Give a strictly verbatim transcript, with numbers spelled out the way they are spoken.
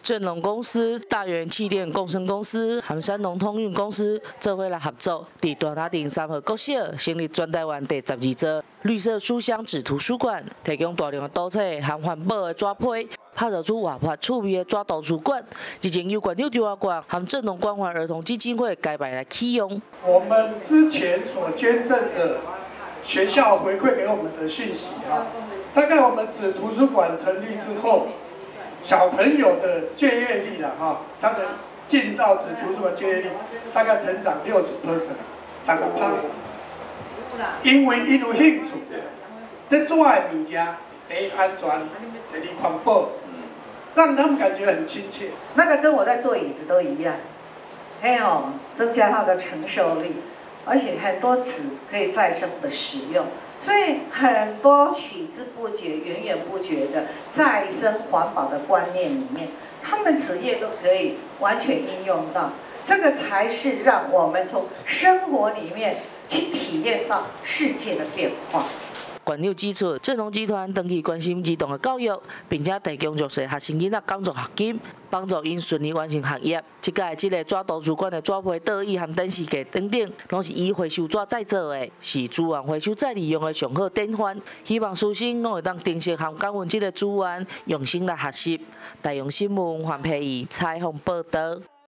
正隆公司、大元气电共生公司、和山农通运公司做伙来合作，伫大塔顶三号国小成立全台湾第十二座绿色书香纸图书馆，提供大量的图册和环保的纸批，拍造出活泼趣味的纸图书馆。日前由关柳中华馆和正隆关怀儿童基金会改版来启用。 我们之前所捐赠的学校回馈给我们的讯息啊，大概我们纸图书馆成立之后。 小朋友的就业率了哈，他的进到纸图书馆就业率大概成长六十 percent， 六十趴。因为因有兴趣，这做的物件第一安全，第二环保，让他们感觉很亲切。 那个跟我在做椅子都一样，还有增加它的承受力，而且很多纸可以再生的使用。 所以很多取之不竭、源源不绝的再生环保的观念里面，他们职业都可以完全应用到。这个才是让我们从生活里面去体验到世界的变化。 关柳指出，正隆集团长期关心儿童的教育，并且提供弱势学生囡仔工作学金，帮助因顺利完成学业。即届这个纸图书馆的纸皮、倒椅和电视机等等，拢是以回收纸再做的，是资源回收再利用的上好典范。希望师生拢会当珍惜和感恩这个资源，用心来学习。大洋新闻黄佩仪采访报道。